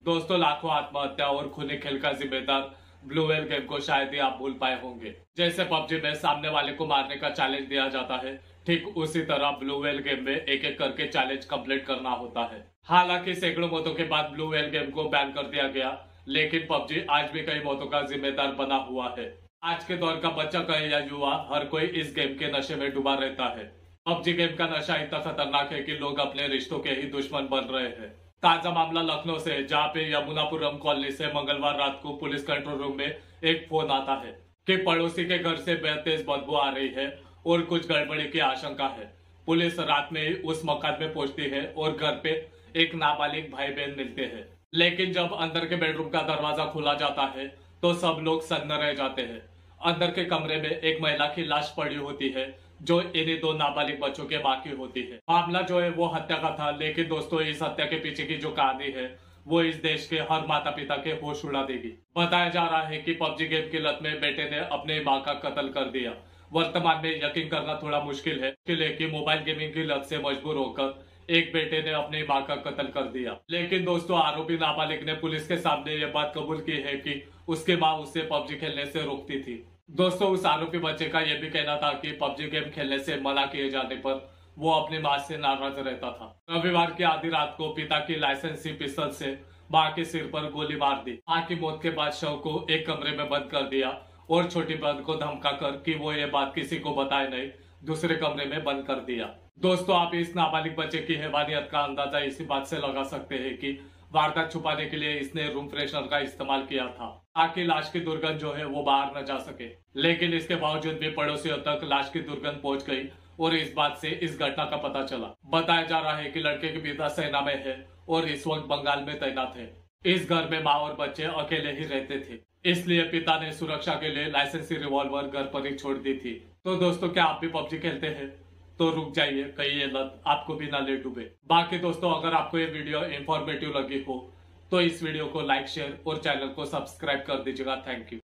दोस्तों, लाखों आत्महत्या और खूनी खेल का जिम्मेदार ब्लू व्हेल गेम को शायद ही आप भूल पाए होंगे। जैसे पबजी में सामने वाले को मारने का चैलेंज दिया जाता है, ठीक उसी तरह ब्लू व्हेल गेम में एक एक करके चैलेंज कंप्लीट करना होता है। हालांकि सैकड़ों मौतों के बाद ब्लू व्हेल गेम को बैन कर दिया गया, लेकिन पबजी आज भी कई मौतों का जिम्मेदार बना हुआ है। आज के दौर का बच्चा कहे या युवा, हर कोई इस गेम के नशे में डूबा रहता है। पबजी गेम का नशा इतना खतरनाक है कि लोग अपने रिश्तों के ही दुश्मन बन रहे हैं। ताजा मामला लखनऊ से, जहां पे यमुनापुरम कॉलोनी से मंगलवार रात को पुलिस कंट्रोल रूम में एक फोन आता है कि पड़ोसी के घर से बेहद तेज बदबू आ रही है और कुछ गड़बड़ी की आशंका है। पुलिस रात में ही उस मकान में पहुंचती है और घर पे एक नाबालिग भाई बहन मिलते हैं। लेकिन जब अंदर के बेडरूम का दरवाजा खुला जाता है तो सब लोग सन्न रह जाते हैं। अंदर के कमरे में एक महिला की लाश पड़ी होती है, जो इन्हीं दो नाबालिग बच्चों के बाकी होती है। मामला जो है वो हत्या का था, लेकिन दोस्तों इस हत्या के पीछे की जो कहानी है वो इस देश के हर माता पिता के होश उड़ा देगी। बताया जा रहा है कि पबजी गेम की लत में बेटे ने अपने मां का कत्ल कर दिया। वर्तमान में यकीन करना थोड़ा मुश्किल है कि मोबाइल गेमिंग की लत से मजबूर होकर एक बेटे ने अपनी मां का कत्ल कर दिया। लेकिन दोस्तों, आरोपी नाबालिग ने पुलिस के सामने ये बात कबूल की है कि उसकी मां उसे पबजी खेलने से रोकती थी। दोस्तों, उस आरोपी बच्चे का यह भी कहना था कि पबजी गेम खेलने से मना किए जाने पर वो अपनी मां से नाराज रहता था। रविवार की आधी रात को पिता की लाइसेंसी पिस्तौल से मां के सिर पर गोली मार दी। मां की मौत के बाद शव को एक कमरे में बंद कर दिया और छोटी बहन को धमकाकर कि वो ये बात किसी को बताए नहीं, दूसरे कमरे में बंद कर दिया। दोस्तों, आप इस नाबालिग बच्चे की हैवानियत का अंदाजा इसी बात से लगा सकते हैं कि वारदात छुपाने के लिए इसने रूम फ्रेशनर का इस्तेमाल किया था, ताकि लाश की दुर्गंध जो है वो बाहर न जा सके। लेकिन इसके बावजूद भी पड़ोसियों तक लाश की दुर्गंध पहुंच गई और इस बात से इस घटना का पता चला। बताया जा रहा है कि लड़के के पिता सेना में है और इस वक्त बंगाल में तैनात है। इस घर में माँ और बच्चे अकेले ही रहते थे, इसलिए पिता ने सुरक्षा के लिए लाइसेंसी रिवॉल्वर घर पर ही छोड़ दी थी। तो दोस्तों, क्या आप भी पबजी खेलते हैं? तो रुक जाइए, कहीं ये लत आपको भी ना ले डूबे। बाकी दोस्तों, अगर आपको ये वीडियो इंफॉर्मेटिव लगी हो तो इस वीडियो को लाइक, शेयर और चैनल को सब्सक्राइब कर दीजिएगा। Thank you.